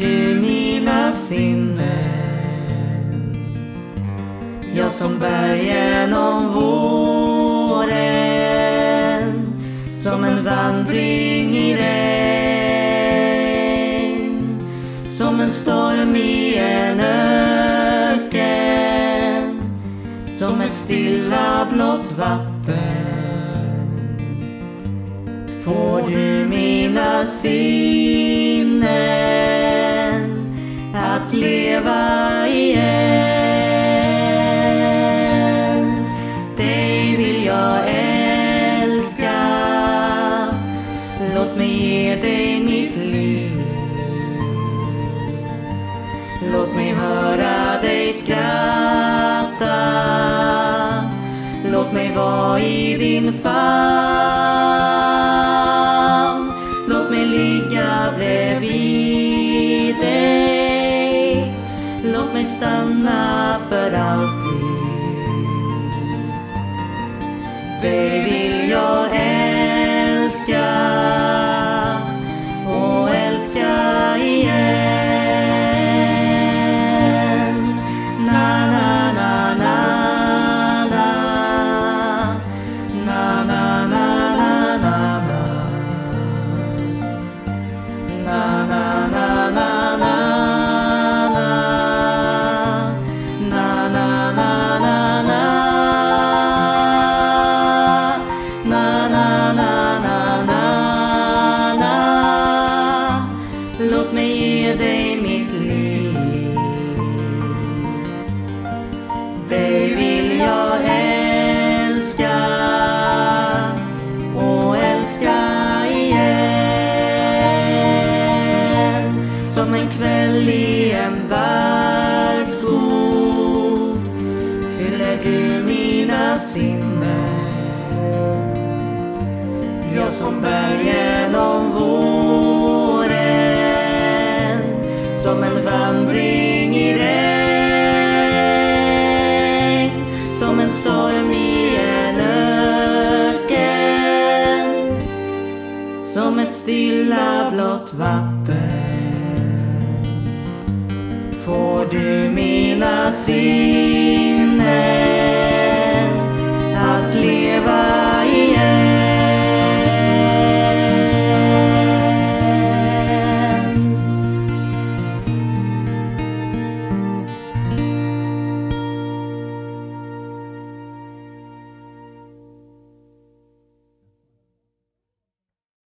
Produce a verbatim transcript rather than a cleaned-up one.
du mina sinnen. Jag som bär genom våren, som en vandring i regn, som en storm i en öken, som ett stilla blått vatten. Får du mina sinnen att leva igen. Dig vill jag älska, låt mig ge dig mitt liv. Låt mig höra dig skratta, låt mig vara i din famn. Låt mig ligga bredvid dig, låt mig stanna för alltid. Dig vill jag älska och älska igen. Na na na na na, na na na na na, na na na na na, na na na na na, na na na na na na. Låt mig ge dig mitt liv. Dig vill jag älska och älska igen. Som en kväll i en barrskog fyller du mina sinnen. Jag som bär genom våren, som en vandring i regn, som en storm i en öken, som ett stilla blått vatten. Får du mina sinnen